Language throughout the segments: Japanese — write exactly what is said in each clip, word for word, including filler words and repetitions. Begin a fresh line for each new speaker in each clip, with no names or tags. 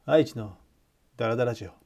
愛知のダラダラジオ。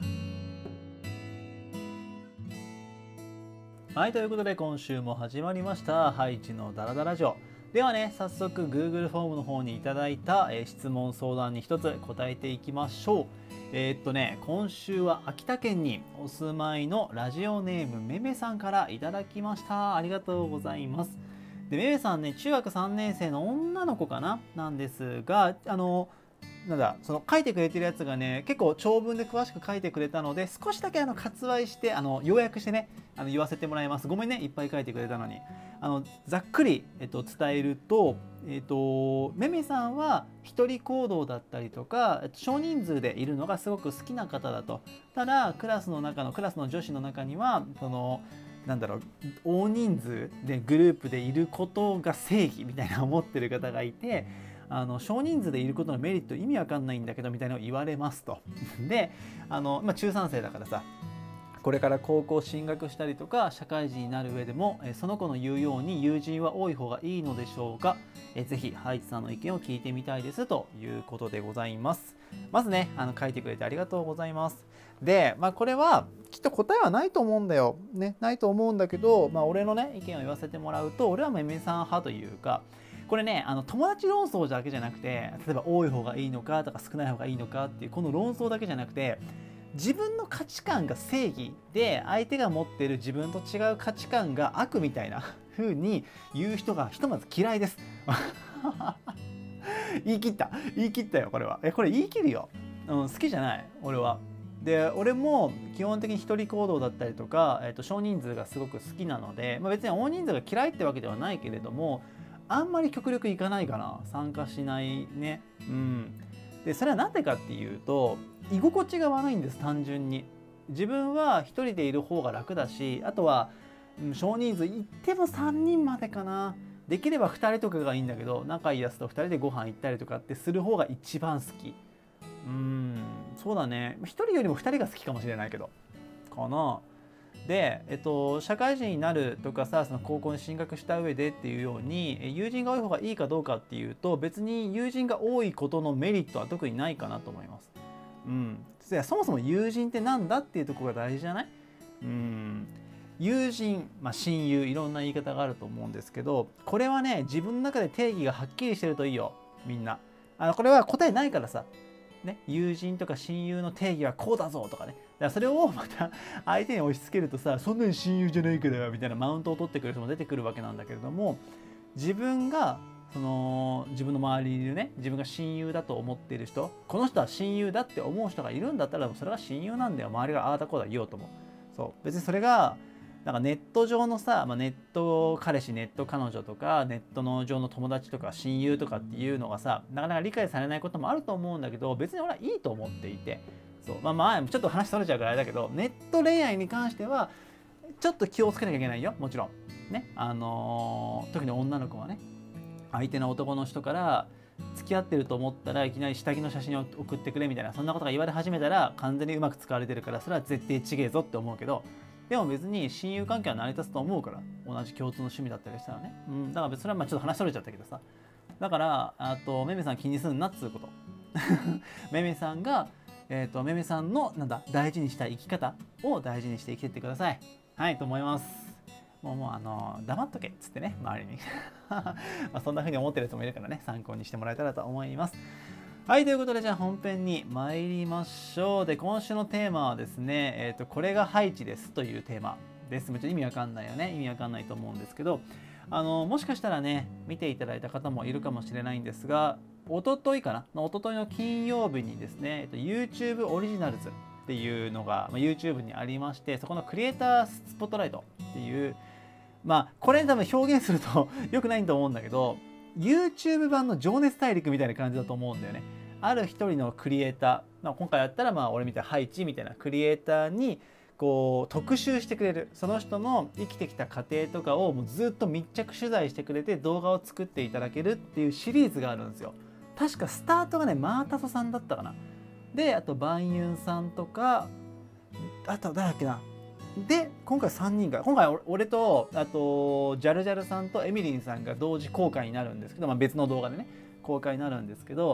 はい、ということで今週も始まりましたハイチのダラダラジオ。ではね、早速 Google フォームの方にいただいた、えー、質問相談に一つ答えていきましょう。えー、っとね今週は秋田県にお住まいのラジオネームめめさんからいただきました。ありがとうございます。でめめさんね、中学さんねん生の女の子かななんですが、あのなんだその書いてくれてるやつがね結構長文で詳しく書いてくれたので、少しだけあの割愛してあの要約してねあの言わせてもらいます。ごめんね、いっぱい書いてくれたのに。あのざっくり、えっと、伝えると、えっと、めめさんは一人行動だったりとか少人数でいるのがすごく好きな方だと。ただクラスの中のクラスの女子の中にはそのなんだろう大人数でグループでいることが正義みたいな思ってる方がいて、あの少人数でいることのメリット意味わかんないんだけどみたいなのを言われますと。であの、まあ、中さん生だからさ、これから高校進学したりとか社会人になる上でもその子の言うように友人は多い方がいいのでしょうか。えぜひハイチさんの意見を聞いてみたいですということでございます。まずねあの書いてくれてありがとうございます。で、まあ、これはきっと答えはないと思うんだよ、ね、ないと思うんだけど、まあ、俺のね意見を言わせてもらうと、俺はめめさん派というか、これねあの友達論争だけじゃなくて、例えば多い方がいいのかとか少ない方がいいのかっていうこの論争だけじゃなくて、自分の価値観が正義で相手が持っている自分と違う価値観が悪みたいな風に言う人がひとまず嫌いです言い切った言い切ったよ。これはえこれ言い切るよ、うん、好きじゃない俺は。で俺も基本的に一人行動だったりとか、えー、と少人数がすごく好きなので、まあ、別に大人数が嫌いってわけではないけれども、あんまり極力いかないかな、参加しないね。うんでそれは何でかっていうと、居心地が悪いんです。単純に自分は一人でいる方が楽だし、あとは少人数行ってもさんにんまでかな。できればふたりとかがいいんだけど、仲いいやつとふたりでご飯行ったりとかってする方が一番好き。うーんそうだね、ひとりよりもふたりが好きかもしれないけどかな。で、えっと、社会人になるとかさ、その高校に進学した上でっていうように友人が多い方がいいかどうかっていうと、別に友人が多いことのメリットは特にないかなと思います。うん、そもそも友人ってなんだっていうところが大事じゃない？うん、友人、まあ、親友、いろんな言い方があると思うんですけど、これはね自分の中で定義がはっきりしてるといいよ。みんなあのこれは答えないからさ、ね、友人とか親友の定義はこうだぞとかね、だからそれをまた相手に押し付けるとさ、そんなに親友じゃないからみたいなマウントを取ってくる人も出てくるわけなんだけれども、自分がその自分の周りにいるね、自分が親友だと思っている人、この人は親友だって思う人がいるんだったら、それは親友なんだよ。周りがああだこうだ言おうとも。そう別にそれがなんかネット上のさ、まあ、ネット彼氏、ネット彼女とかネットの上の友達とか親友とかっていうのがさ、なかなか理解されないこともあると思うんだけど、別に俺はいいと思っていて、そうまあまあちょっと話それちゃうからあれだけど、ネット恋愛に関してはちょっと気をつけなきゃいけないよ、もちろんね。あのー、特に女の子はね、相手の男の人から付き合ってると思ったらいきなり下着の写真を送ってくれみたいな、そんなことが言われ始めたら完全にうまく使われてるから、それは絶対ちげえぞって思うけど、でも別に親友関係は成り立つと思うから、同じ共通の趣味だったりしたらね、うん、だから別にそれはまあちょっと話それちゃったけどさ、だからあとめめさん気にすんなっつうことめめさんが、えー、とめめさんのなんだ大事にしたい生き方を大事にして生きていってください。はいと思います。もうもうあの黙っとけっつってね、周りにまあそんな風に思ってる人もいるからね、参考にしてもらえたらと思います。はい、ということでじゃあ本編に参りましょう。で今週のテーマはですね、えー、とこれがハイチですというテーマです。もちろん意味わかんないよね、意味わかんないと思うんですけど、あのもしかしたらね見ていただいた方もいるかもしれないんですが、一昨日かな一昨日の金曜日にですね、えっと、YouTube オリジナルズっていうのが、まあ、YouTube にありまして、そこのクリエイタースポットライトっていう、まあこれ多分表現すると良くないと思うんだけど、YouTube 版の情熱大陸みたいな感じだと思うんだよね。ある一人のクリエイター、まあ、今回やったらまあ俺みたいなハイチみたいなクリエイターにこう特集してくれる、その人の生きてきた過程とかをもうずっと密着取材してくれて動画を作っていただけるっていうシリーズがあるんですよ。確かスタートがねマータソさんだったかな。であとバンユンさんとか、あと誰だっけな。で今回さんにんが、今回俺とあとジャルジャルさんとエミリンさんが同時公開になるんですけど、まあ、別の動画でね公開になるんですけど、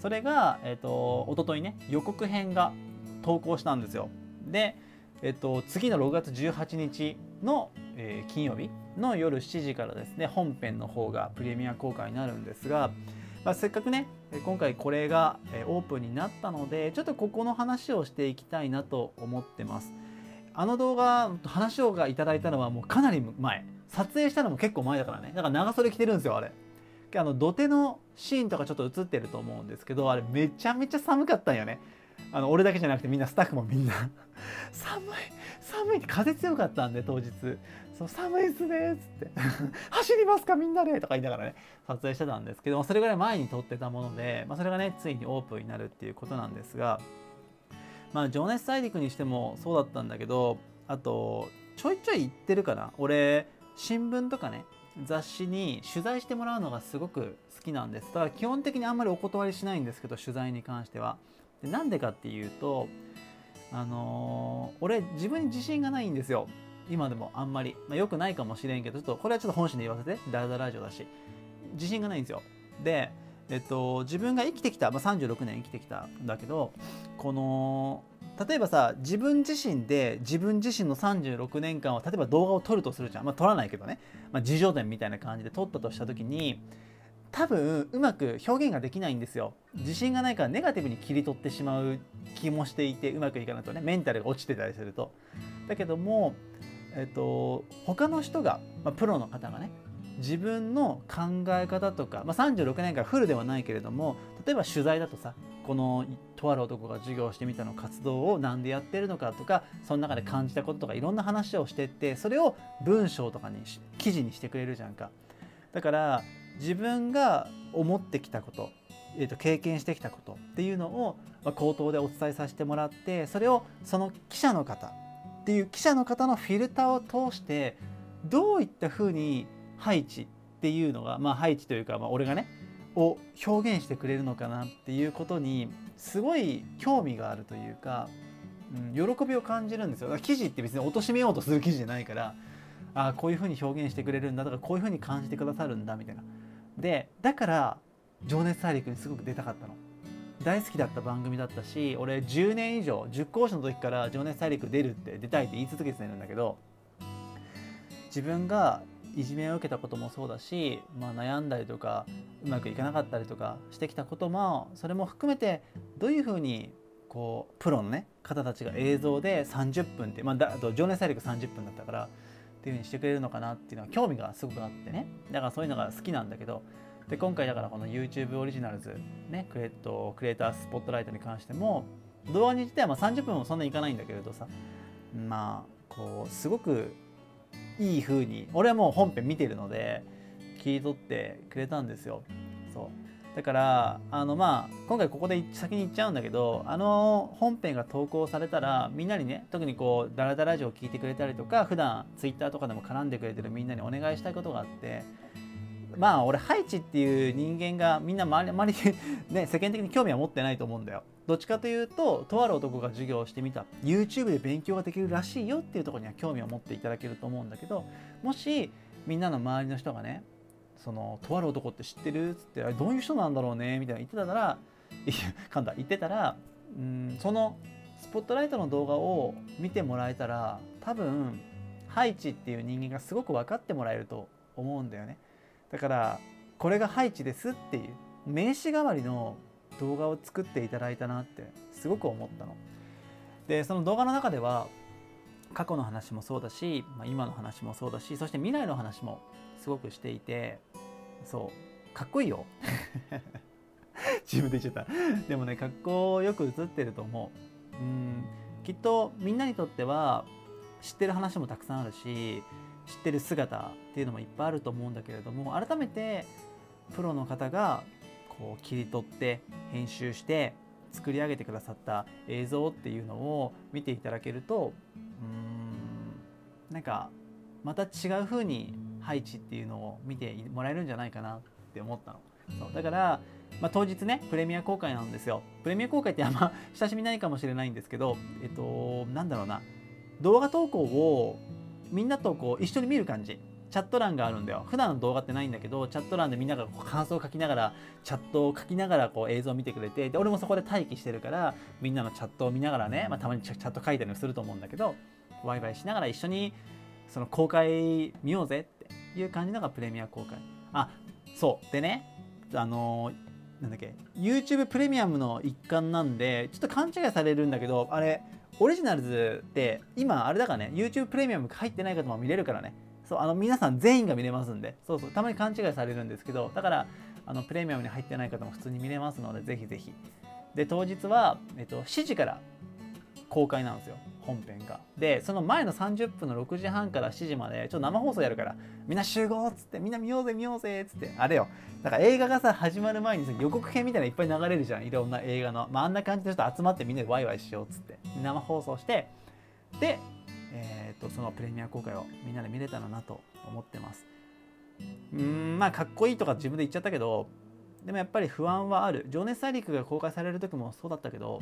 それが、えーと、一昨日ね予告編が投稿したんですよ。で、えーと、次のろくがつじゅうはちにちの、えー、金曜日の夜しちじからですね本編の方がプレミア公開になるんですが、まあ、せっかくね今回これがオープンになったのでちょっとここの話をしていきたいなと思ってます。あの動画話をいただいたのはもうかなり前、撮影したのも結構前だからね。だから長袖着てるんですよあれ。あの土手のシーンとかちょっと映ってると思うんですけど、あれめちゃめちゃ寒かったんよね。あの俺だけじゃなくてみんなスタッフもみんな寒い寒いって風強かったんで当日そう寒いっすねっつって走りますかみんなでとか言いながらね撮影してたんですけども、それぐらい前に撮ってたもので、まあ、それがねついにオープンになるっていうことなんですが、まあ情熱大陸にしてもそうだったんだけど、あとちょいちょい言ってるかな、俺新聞とかね雑誌に取材してもらうのがすごく好きなんです。だから基本的にあんまりお断りしないんですけど、取材に関しては。でなんでかっていうと、あのー、俺自分に自信がないんですよ今でもあんまり、まあ、よくないかもしれんけど、ちょっとこれはちょっと本心で言わせて、ダラダララジオだし自信がないんですよ。で、えっと、自分が生きてきた、まあ、さんじゅうろくねん生きてきたんだけど、この例えばさ自分自身で自分自身のさんじゅうろくねんかんを例えば動画を撮るとするじゃん、まあ、撮らないけどね、まあ、自叙伝みたいな感じで撮ったとした時に多分うまく表現ができないんですよ。自信がないからネガティブに切り取ってしまう気もしていて、うまくいかないとねメンタルが落ちてたりすると。だけども、えっと、他の人が、まあ、プロの方がね自分の考え方とか、まあ、さんじゅうろくねんかんフルではないけれども、例えば取材だとさこのとある男が授業をしてみたの活動をなんでやってるのかとか、その中で感じたこととかいろんな話をしてって、それを文章とかに記事にしてくれるじゃんか。だから自分が思ってきたこと、えー、と経験してきたことっていうのを、まあ、口頭でお伝えさせてもらって、それをその記者の方っていう記者の方のフィルターを通してどういったふうにハイチっていうのが、まあハイチというか、まあ、俺がねを表現してくれるのかなっていうことにすごい興味があるというか、うん、喜びを感じるんですよ。だから記事って別に貶めようとする記事じゃないから、ああこういうふうに表現してくれるんだとか、こういうふうに感じてくださるんだみたいな。でだから「情熱大陸」にすごく出たかったの。大好きだった番組だったし、俺じゅうねん以上塾講師の時から「情熱大陸」出るって出たいって言い続けてるんだけど、自分がいじめを受けたこともそうだし、まあ、悩んだりとかうまくいかなかったりとかしてきたことも、それも含めてどういうふうにこうプロのね方たちが映像でさんじゅっぷんって、まあ、だあと情熱大陸さんじゅっぷんだったからっていうふうにしてくれるのかなっていうのは興味がすごくあってね。だからそういうのが好きなんだけど、で今回だからこの YouTube オリジナルズねクレートクリエイタースポットライトに関しても、動画に自体はまあさんじゅっぷんもそんなにいかないんだけれどさ、まあこうすごくいい風に俺はもう本編見てるので切り取ってくれたんですよ。そうだからあのまあ今回ここで先に言っちゃうんだけど、あの本編が投稿されたらみんなにね、特にこうダラダラジオを聞いてくれたりとか、普段ツイッターとかでも絡んでくれてるみんなにお願いしたいことがあって、まあ俺ハイチっていう人間がみんな周り周りで、ね、世間的に興味は持ってないと思うんだよ。どっちかというと、とある男が授業をしてみた YouTube で勉強ができるらしいよっていうところには興味を持っていただけると思うんだけど、もしみんなの周りの人がね、そのとある男って知ってるっつって、あれどういう人なんだろうねみたいな言ってたら噛んだ言ってたら、うん、そのスポットライトの動画を見てもらえたら、多分ハイチっていう人間がすごく分かってもらえると思うんだよね。だからこれがハイチですっていう名刺代わりの動画を作っていただいたなってすごく思ったの。でその動画の中では過去の話もそうだし、まあ、今の話もそうだし、そして未来の話もすごくしていて、そうかっこいいよ自分で言っちゃったでもね、かっこよく映ってると思う。うんきっとみんなにとっては知ってる話もたくさんあるし、知ってる姿っていうのもいっぱいあると思うんだけれども、改めてプロの方がこう切り取って編集して作り上げてくださった映像っていうのを見ていただけると、うーんなんかまた違う風にハイチっていうのを見てもらえるんじゃないかなって思ったの。そうだから、まあ、当日ねプレミア公開なんですよ。プレミア公開ってあんま親しみないかもしれないんですけど、えっとなんだろうな、動画投稿をみんなとこう一緒に見る感じ、 チャット欄があるんだよ。普段の動画ってないんだけど、チャット欄でみんながこう感想を書きながら、チャットを書きながらこう映像を見てくれて、で俺もそこで待機してるから、みんなのチャットを見ながらね、まあ、たまにチャット書いたりもすると思うんだけど、ワイワイしながら一緒にその公開見ようぜっていう感じのがプレミア公開。あ、そうでね、あのー、なんだっけ YouTube プレミアムの一環なんでちょっと勘違いされるんだけど、あれオリジナルズって今あれだからね、 YouTube プレミアム入ってない方も見れるからね。そう、あの皆さん全員が見れますんで、そうそう、たまに勘違いされるんですけど、だからあのプレミアムに入ってない方も普通に見れますので、ぜひぜひ。で当日は、えっと、しちじから公開なんですよ、本編が。でその前のさんじゅっぷんのろくじはんからしちじまでちょっと生放送やるから、みんな集合っつって、みんな見ようぜ見ようぜっつって、あれよ、だから映画がさ始まる前にさ予告編みたいなのいっぱい流れるじゃん、いろんな映画の。まああんな感じでちょっと集まってみんなでワイワイしようっつって生放送して、で、えー、とそのプレミア公開をみんなで見れたらなと思ってます。うーん、まあかっこいいとか自分で言っちゃったけど、でもやっぱり不安はある。情熱大陸が公開される時もそうだったけど、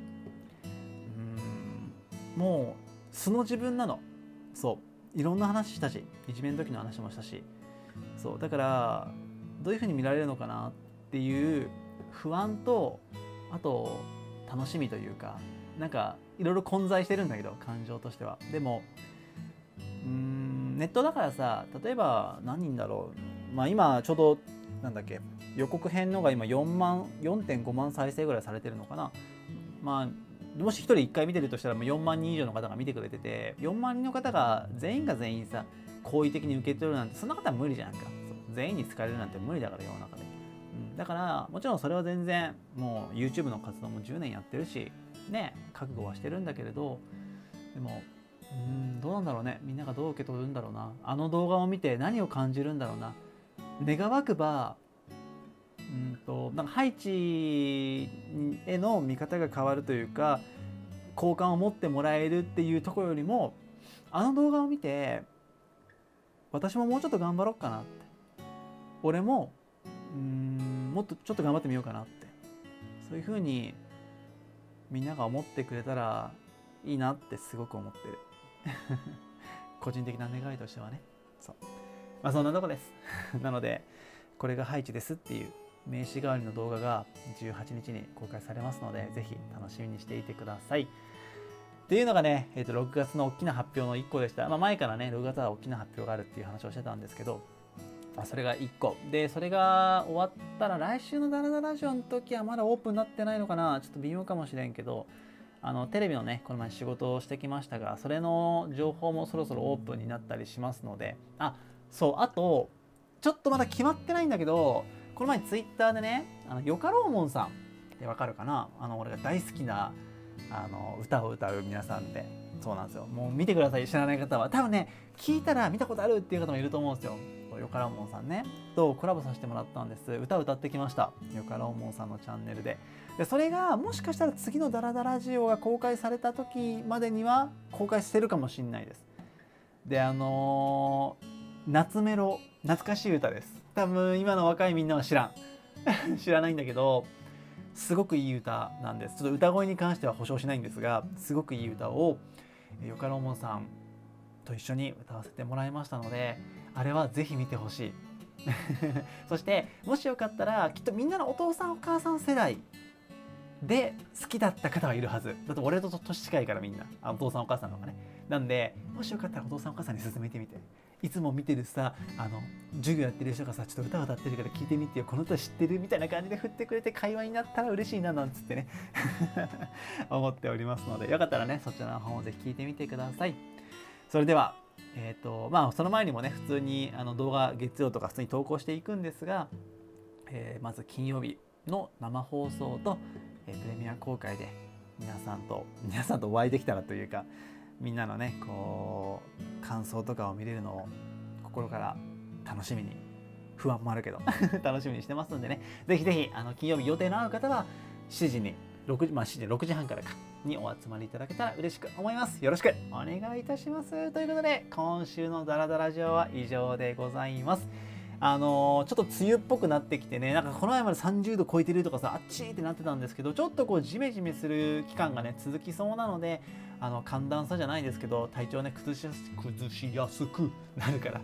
もう素の自分なの。そういろんな話したし、いじめの時の話もしたし、そうだからどういう風に見られるのかなっていう不安と、あと楽しみというか、なんかいろいろ混在してるんだけど、感情としては。でもうーんネットだからさ、例えば何人だろう、まあ今ちょうどなんだっけ予告編のが今よんまん よんてんごまん再生ぐらいされてるのかな。まあもしひとりいっかい見てるとしたらもうよんまんにん以上の方が見てくれてて、よんまんにんの方が全員が全員さ好意的に受け取るなんて、そんなことは無理じゃんか。そう全員に好かれるなんて無理だから世の中で、うん、だからもちろんそれは全然もう YouTube の活動もじゅうねんやってるしね、覚悟はしてるんだけれど、でもうんどうなんだろうね、みんながどう受け取るんだろうな、あの動画を見て何を感じるんだろうな。願わくばうんとなんかハイチへの見方が変わるというか、好感を持ってもらえるっていうところよりも、あの動画を見て私ももうちょっと頑張ろうかなって、俺もうんもっとちょっと頑張ってみようかなって、そういうふうにみんなが思ってくれたらいいなってすごく思ってる個人的な願いとしてはね。そう、まあそんなとこですなのでこれがハイチですっていう名刺代わりの動画がじゅうはちにちに公開されますので、ぜひ楽しみにしていてください。っていうのがね、えー、とろくがつの大きな発表のいっこでした。まあ、前からねろくがつは大きな発表があるっていう話をしてたんですけど、まあ、それがいっこで、それが終わったら来週のダラダラジオの時はまだオープンになってないのかな、ちょっと微妙かもしれんけど、あのテレビのねこの前仕事をしてきましたが、それの情報もそろそろオープンになったりしますので、あそうあとちょっとまだ決まってないんだけど、この前ツイッターでね、あのよかろうもんさんってわかるかな、あの俺が大好きなあの歌を歌う皆さんで、そうなんですよ、もう見てください、知らない方は。多分ね聞いたら見たことあるっていう方もいると思うんですよ。よかろうもんさんねとコラボさせてもらったんです。歌を歌ってきました、よかろうもんさんのチャンネルで。でそれがもしかしたら次のダラダラジオが公開された時までには公開してるかもしれないです。であのー、夏メロ懐かしい歌です。多分今の若いみんなは知らん知らないんだけど、すごくいい歌なんです。ちょっと歌声に関しては保証しないんですが、すごくいい歌をよかろうもんさんと一緒に歌わせてもらいましたので、あれはぜひ見てほしいそしてもしよかったらきっとみんなのお父さんお母さん世代で好きだった方はいるはずだって、俺と年近いからみんな、あお父さんお母さんとかね。なんでもしよかったらお父さんお母さんに勧めてみて、いつも見てるさあの授業やってる人がさ、ちょっと歌を歌ってるから聞いてみてよ、この歌知ってるみたいな感じで振ってくれて会話になったら嬉しいななんつってね思っておりますので、よかったらねそちらの方をぜひ聞いてみてください。それではえーとまあ、その前にもね普通にあの動画月曜とか普通に投稿していくんですが、えー、まず金曜日の生放送と、えー、プレミア公開で皆さんと皆さんとお会いできたらというか、みんなのねこう感想とかを見れるのを心から楽しみに、不安もあるけど楽しみにしてますんでね、ぜひぜひあの金曜日予定のある方はしちじにろくじ、まあ、しちじろくじはんからかにお集まりいただけたら嬉しく思います。よろしくお願いいたします。ということで今週のダラダラジオは以上でございます。あのー、ちょっと梅雨っぽくなってきてね、なんかこの前までさんじゅうど超えてるとかさ、あっちーってなってたんですけど、ちょっとこうジメジメする期間がね続きそうなので、あの寒暖差じゃないですけど体調ね崩しやす崩しやすくなるから、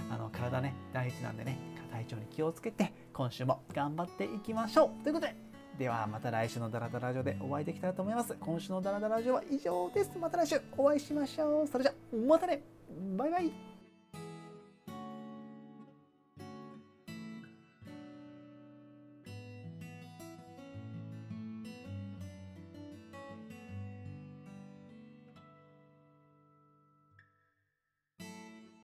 あの体ね大事なんでね、体調に気をつけて今週も頑張っていきましょうということで、ではまた来週のダラダラジオでお会いできたらと思います。今週のダラダラジオは以上です。また来週お会いしましょう。それじゃまたね、バイバイ。